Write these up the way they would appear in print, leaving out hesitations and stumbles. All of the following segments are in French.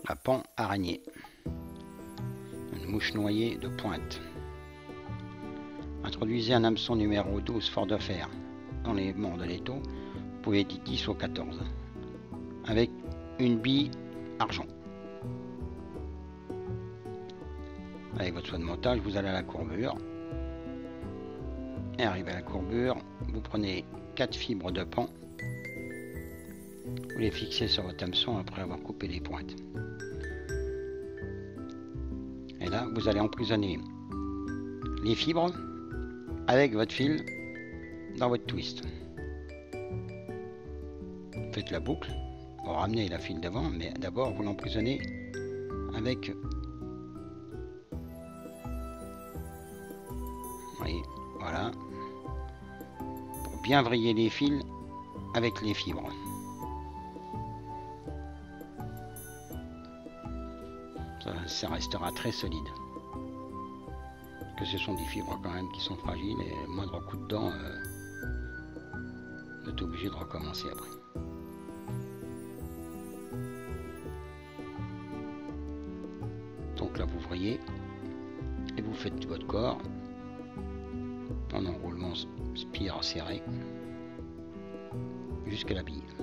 La pan araignée. Une mouche noyée de pointe. Introduisez un hameçon numéro 12 fort de fer dans les bords de l'étau. Vous pouvez dire 10 ou 14. Avec une bille argent. Avec votre soin de montage, vous allez à la courbure. Et arrivé à la courbure, vous prenez 4 fibres de pan. Vous les fixez sur votre hameçon après avoir coupé les pointes. Et là, vous allez emprisonner les fibres avec votre fil dans votre twist. Faites la boucle pour ramener la file d'avant, mais d'abord vous l'emprisonnez avec... Oui, voilà. Pour bien vriller les fils avec les fibres. Ça restera très solide. Que ce sont des fibres quand même qui sont fragiles et le moindre coup de dent, vous êtes obligé de recommencer après. Donc là vous vrillez et vous faites votre corps en enroulement spire serré jusqu'à la bille.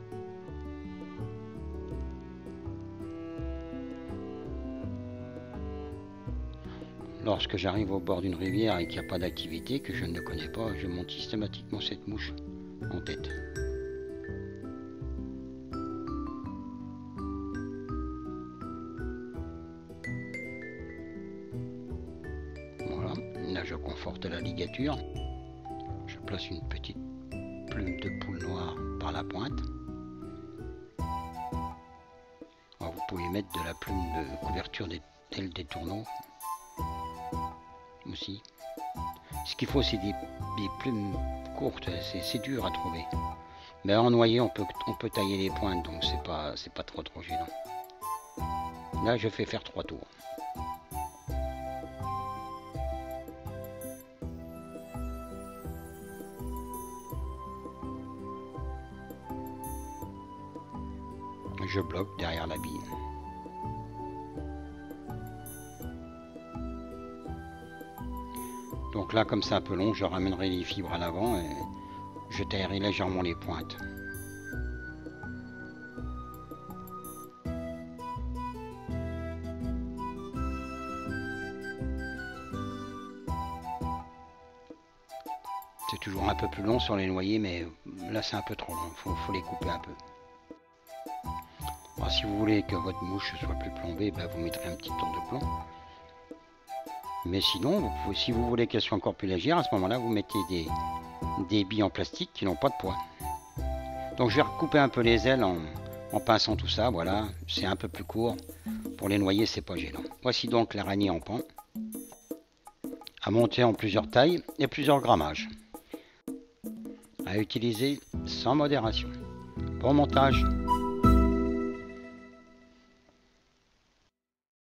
Lorsque j'arrive au bord d'une rivière et qu'il n'y a pas d'activité, que je ne connais pas, je monte systématiquement cette mouche en tête. Voilà, là je conforte la ligature. Je place une petite plume de poule noire par la pointe. Alors, vous pouvez mettre de la plume de couverture des ailes des tourneaux. Aussi. Ce qu'il faut, c'est des plumes courtes, c'est dur à trouver. Mais en noyer, on peut tailler les pointes, donc c'est pas trop gênant. Là, je fais faire 3 tours. Je bloque derrière la bille. Donc là, comme c'est un peu long, je ramènerai les fibres à l'avant et je taillerai légèrement les pointes. C'est toujours un peu plus long sur les noyers, mais là c'est un peu trop long, faut les couper un peu. Alors, si vous voulez que votre mouche soit plus plombée, ben, vous mettrez un petit tour de plomb. Mais sinon, si vous voulez qu'elle soit encore plus légère, à ce moment-là, vous mettez des billes en plastique qui n'ont pas de poids. Donc je vais recouper un peu les ailes en pinçant tout ça, voilà, c'est un peu plus court. Pour les noyer, c'est pas gênant. Voici donc l'araignée en pan, à monter en plusieurs tailles et plusieurs grammages. À utiliser sans modération. Bon montage!